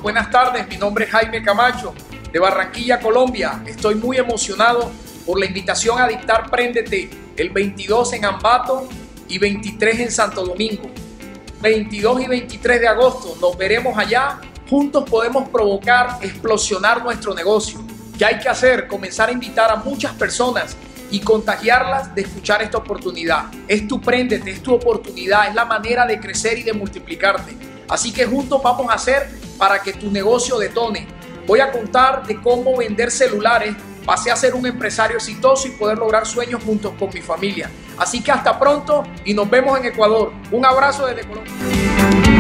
buenas tardes. Mi nombre es Jaime Camacho, de Barranquilla, Colombia. Estoy muy emocionado por la invitación a dictar Préndete el 22 en Ambato y 23 en Santo Domingo. 22 y 23 de agosto nos veremos allá. Juntos podemos provocar, explosionar nuestro negocio. ¿Qué hay que hacer? Comenzar a invitar a muchas personas y contagiarlas de escuchar esta oportunidad. Es tu Préndete, es tu oportunidad, es la manera de crecer y de multiplicarte. Así que juntos vamos a hacer para que tu negocio detone. Voy a contar de cómo vender celulares. Pasé a ser un empresario exitoso y poder lograr sueños juntos con mi familia. Así que hasta pronto y nos vemos en Ecuador. Un abrazo desde Colombia.